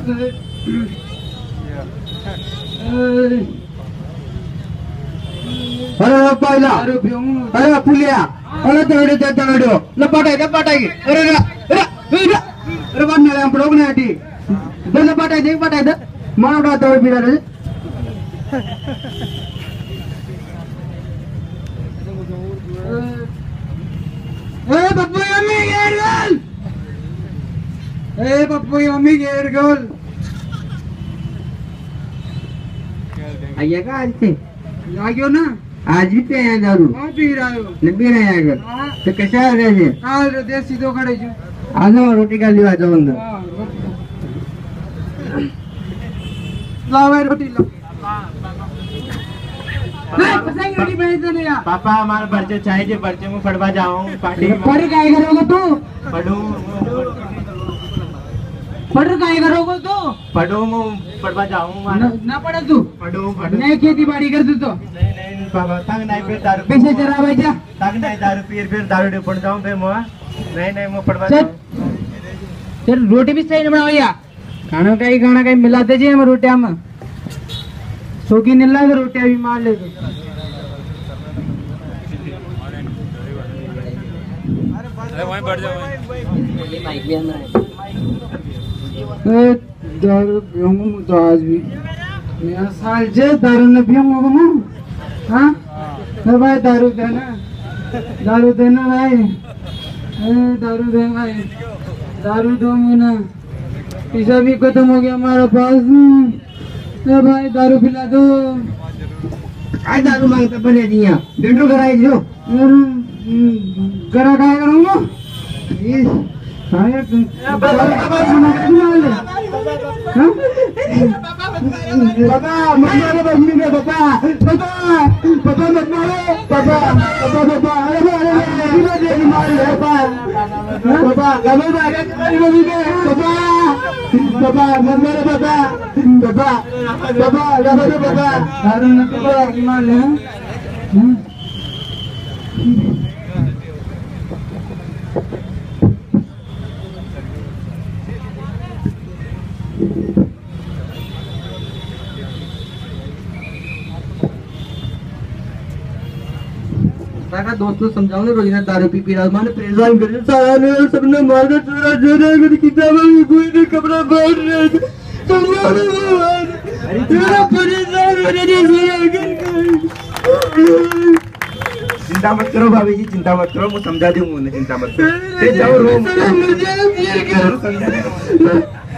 अरे पहिला अरे पुलिया अरे तगड़ो लपाटाई अरे बनने हम पड़ोग ने आटी दे लपाटाई दे मारा तोड़ बिरा रे ए पप्पू यम्मी गेर गोल आइए का आज से आ गयो ना आज भी पे आया दारू हां पी रहा हो नहीं पी रहा है अगर तो कैसा है रे हां देसी दो खड़े जो आ जाओ रोटी का लिवा जाओ अंदर लाओ भाई रोटी लो नहीं पसंद रोटी बनी तो नहीं पापा हमारे बच्चे चाहिए बच्चे में पढ़वा जाऊं पार्टी पढ़ काय करोगे तू पढ़ काय करोगे तू पढ़ो मैं पढ़वा जाऊं ना पढ़ तू पढ़ो नहीं खेती बाड़ी कर तू तो नहीं पापा तंग नहीं फिर दारू पैसे चला भाई जा तंग नहीं दारू फिर दारू दे पड़ जाऊं फिर मैं नहीं मैं पढ़वा जाऊं चल रोटी भी सही बनाओ या खाना कहीं मिलाते जी हम रोटियां में सोगी नहीं लगा रोटियां भी मार ले तो अरे वहीं बैठ जाओ दारू पीऊंगा तो आज भी मेरा साल जे दारू न पीऊंगा मैं हाँ भाई दारू देना भाई दारू दे भाई दारू दो मुना पैसा भी खत्म हो गया हमारे पास भाई दारू पिला दो आज दारू मांगता बने दिया डेंटो कराई जो करा काय करूंगा दोस्तों समझाओ रोजाना दारू पी रहा मैंने परेशान कर सारा ने सबने मार कर चोरा जोरा मेरी किताब में कोई नहीं कपड़ा बैठ रहे तेरा परेशान होने चिंता मत करो भाभी जी चिंता मत करो मैं समझा दूंगा उन्हें चिंता मत करो जाओ रो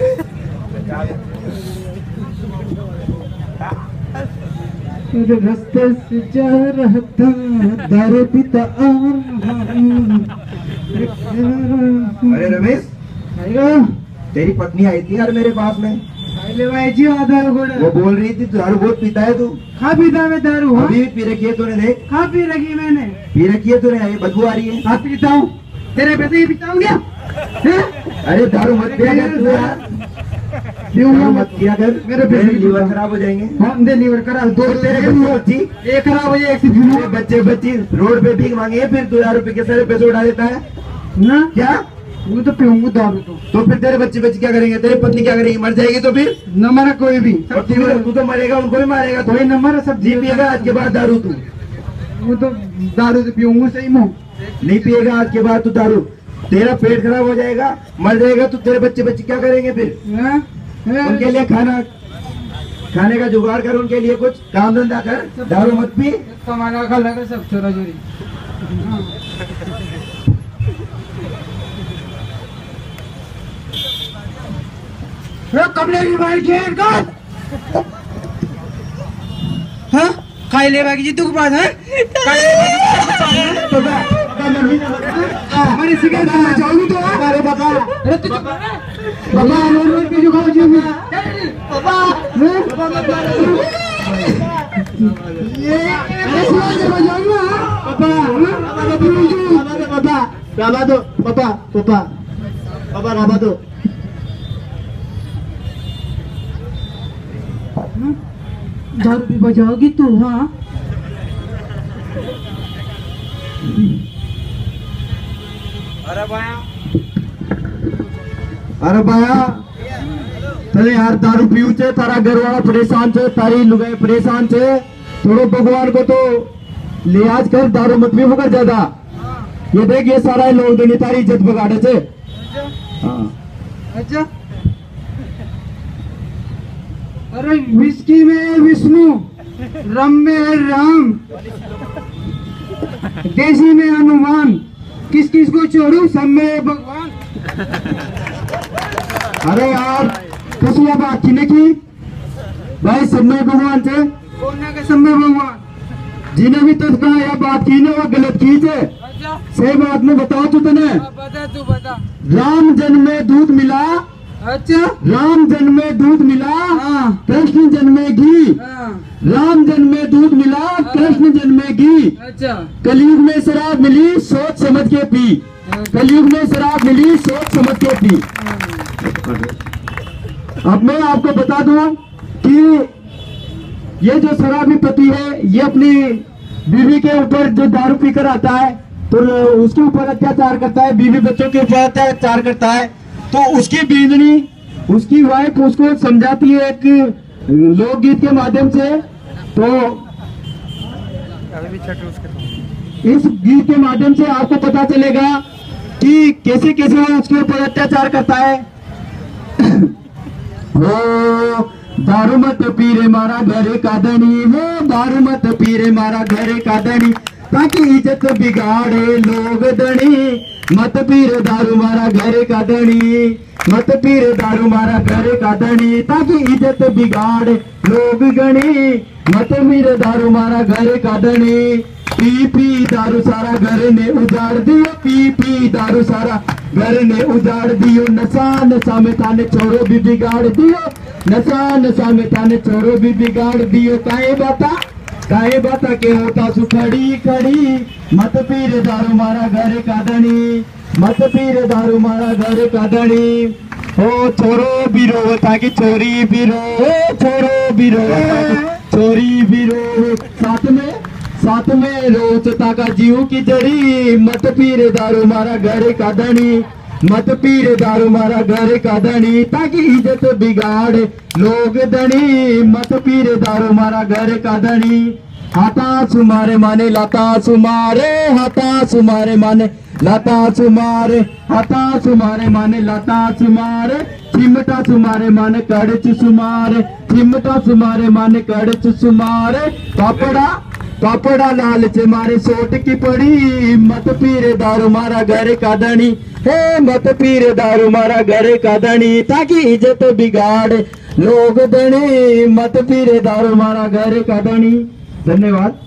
रास्ते से जा रहा था दारू पीता अरे रमेश तेरी पत्नी आई थी यार मेरे पास में वो बोल रही थी दारू बहुत पीता है तू खा पीता मैं दारू अभी भी पी रखी है तूने देख खा पी रखी मैंने पी रखी है तूने बदबू आ रही है हाँ पीता हूँ तेरे पैसे ही पीता हूँ क्या अरे दारू मत पिया कर तू यार क्यों मत किया कर मेरे लीवर खराब हो जाएंगे हम दे लीवर खराब दो तेरे बच्ची एक खराब हो जाए एक बच्चे बच्ची रोड पे भीख मांगे फिर 2000 रुपए के सारे पैसे उठा देता है ना क्या वो तो पीऊंगा दारू तो फिर तेरे बच्चे क्या करेंगे तेरी पत्नी क्या करेगी मर जाएगी तो फिर न मरा कोई भी तू तो मरेगा उनको भी मारेगा कोई न मरा सब जी पिएगा आज के बाद दारू तू वो तो दारू तो पीऊंगा सही में नहीं पिएगा आज के बाद तू दारू तेरा पेट खराब हो जाएगा मर जाएगा तो तेरे बच्चे क्या करेंगे फिर उनके लिए खाने का जुगाड़ कर उनके लिए कुछ काम धंधा कर दारू मत पी कमाना का लगा सब चोरा चोरी कपड़े की भाई घेर कर हाँ खाई ले बाकी जी तू के पास है हमारी सिगरेट जाओगी तो अरे बाबा अरे तू बाबा रोड पे जो खाओ जी बाबा ये ऐसा जब जाऊंगा पापा पापा राबा दो पापा पापा पापा राबा दो दारू भी बजाओगी तू हाँ अरे भाया चले यार दारू पीऊ छे, तारा घर वाला परेशान छे, तारी लुगाई परेशान छे, थोड़ो भगवान को तो लिहाज कर, दारू मत पीऊ कर ज्यादा। ये देख ये सारा लोग देने तारी इज्जत बगाड़े छे। हाँ अच्छा, अरे विस्की में विष्णु, रम में राम, देसी में हनुमान, किस किस को छोड़ू, सब में भगवान। अरे यार कसुआ बात की नहीं भाई, सब में भगवान थे। कौन के सब में भगवान? जिन्हें भी तो कहा यह बात की ना वो गलत की थे। अच्छा, सही बात में बताओ तू तने। बता तू बता। राम जन्म में दूध मिला, अच्छा, राम जन्म में दूध मिला, हाँ कृष्ण जन्म में घी। हाँ, राम जन्म में दूध मिला, कृष्ण जन्म में घी। अच्छा, कलयुग में शराब मिली, सोच समझ के पी। कलयुग में शराब मिली, सोच समझ के पी। अब मैं आपको बता दूं कि ये जो शराबी पति है, ये अपनी बीवी के ऊपर जो दारू पीकर आता है तो उसके ऊपर अत्याचार करता है, बीवी बच्चों के ऊपर अत्याचार करता है। तो उसकी बीवी, उसकी वाइफ उसको समझाती है एक लोकगीत के माध्यम से। तो इस गीत के माध्यम से आपको पता चलेगा कि कैसे कैसे वो उसके ऊपर अत्याचार करता है। हो दारू मत पीरे मारा घरे का धनी, हो दारू मत पीरे मारा घरे का धनी, ताकि इज्जत बिगाड़े लोग धनी। मत पीरे दारू मारा घरे का धनी, मत पीरे दारू मारा घरे का धनी, ताकि इज्जत बिगाड़े लोग गणी। मत पीरे दारू मारा घरे का धनी, पी पी दारू सारा घर ने उजाड़ दियो, पी पी दारू सारा घर ने उजाड़ दियो। नशा नशा में ताने छोरो भी बिगाड़ दियो, नशा नशा में ताने छोरो भी बिगाड़ दियो। काहे बाता के होता सु खड़ी खड़ी, मत पीरे दारू मारा घर का धनी, मत पीरे दारू मारा घर का धनी। ओ छोरो भी रो ताकि चोरी भी रो, छोरो भी रो चोरी भी रो। साथ में रोचता का जीव की जड़ी, मत पीरे दारू मारा घर का धनी, मत पीरे दारू मारा घर का धनी, ताकि इज्जत बिगाड़े लोग धनी। मत पीरे दारू मारा घर का धनी। हाथा सुमारे माने लाता सुमारे, हाथा सुमारे माने लाता सुमारे, हाथा सुमारे माने लाता सुमारे। चिमटा सुमारे माने कड़च सुमारे, चिमटा सुमारे माने कड़च सुमारे। पापड़ा लाल से मारे सोट की पड़ी, मत पीरे दारू मारा घर का धनी, हे मत पीरे दारू मारा घर का धनी, ताकि इज्जत बिगाड़े लोग धनी। मत पीरे दारू मारा घर का धनी। धन्यवाद।